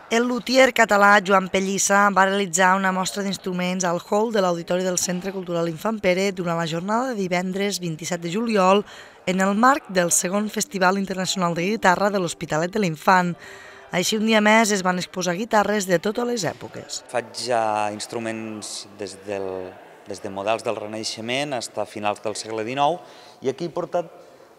El lutier català Joan Pellissa va realitzar una mostra d'instruments al hall de l'Auditori del Centre Cultural Infant Pere durant la jornada de divendres 27 de juliol en el marc del segon Festival Internacional de Guitarra de l'Hospitalet de l'Infant. Així, un dia més es van exposar guitarres de totes les èpoques. Faig instruments des de models del Renaixement fins a finals del segle XIX i aquí he portat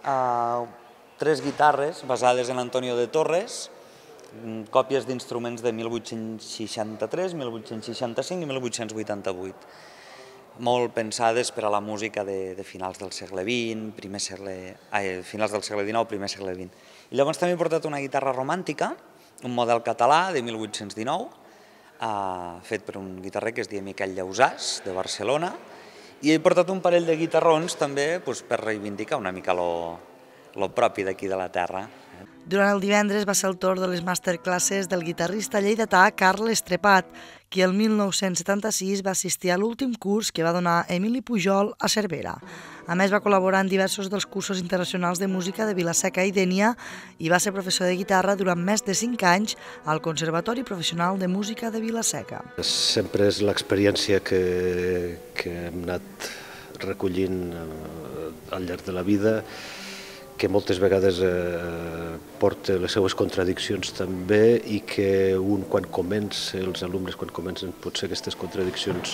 3 guitarres basades en Antonio de Torres, còpies d'instruments de 1863, 1865 i 1888, molt pensades per a la música de finals del segle XX, finals del segle XIX, primer segle XX. I llavors també he portat una guitarra romàntica, un model català de 1819, fet per un guitarrer que es diu Miquel Llausàs, de Barcelona, i he portat un parell de guitarrons també per reivindicar una mica lo propi d'aquí de la terra. Durant el divendres va ser el torn de les masterclasses del guitarrista lleidatà Carles Trepat, qui el 1976 va assistir a l'últim curs que va donar Emili Pujol a Cervera. A més, va col·laborar en diversos dels cursos internacionals de música de Vila-seca i Dénia i va ser professor de guitarra durant més de 5 anys al Conservatori Professional de Música de Vila-seca. Sempre és l'experiència que hem anat recollint al llarg de la vida, que moltes vegades porta les seues contradiccions també i que un quan comença, els alumnes quan comencen potser aquestes contradiccions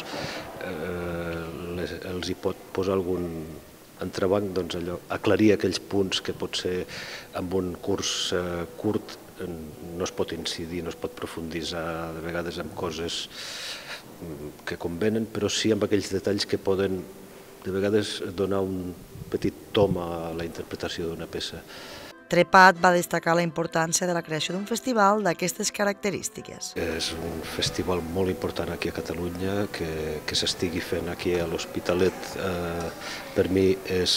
els hi pot posar algun entrebanc, doncs allò, aclarir aquells punts que potser amb un curs curt no es pot incidir, no es pot profunditzar de vegades en coses que convenen, però sí amb aquells detalls que poden de vegades donar un petit tom a la interpretació d'una peça. Trepat va destacar la importància de la creació d'un festival d'aquestes característiques. És un festival molt important aquí a Catalunya, que s'estigui fent aquí a l'Hospitalet. Per mi és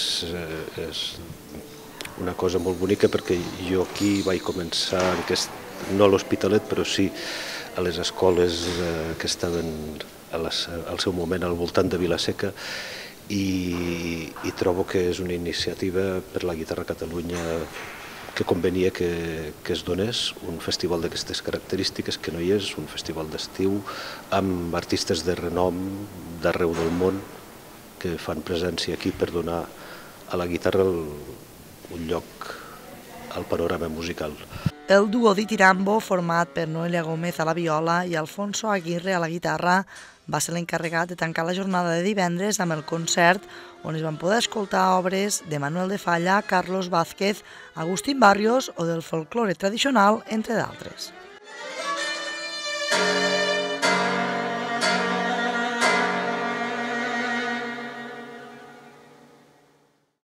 una cosa molt bonica perquè jo aquí vaig començar, no a l'Hospitalet, però sí a les escoles que estaven al seu moment al voltant de Vila-seca, i trobo que és una iniciativa per la guitarra a Catalunya que convenia que es donés un festival d'aquestes característiques, que no hi és, un festival d'estiu amb artistes de renom d'arreu del món que fan presència aquí per donar a la guitarra un lloc al panorama musical. El duo di Tirambo, format per Noelia Gómez a la viola i Alfonso Aguirre a la guitarra, va ser l'encarregat de tancar la jornada de divendres amb el concert on es van poder escoltar obres de Manuel de Falla, Carlos Vázquez, Agustín Barrios o del folklore tradicional, entre d'altres.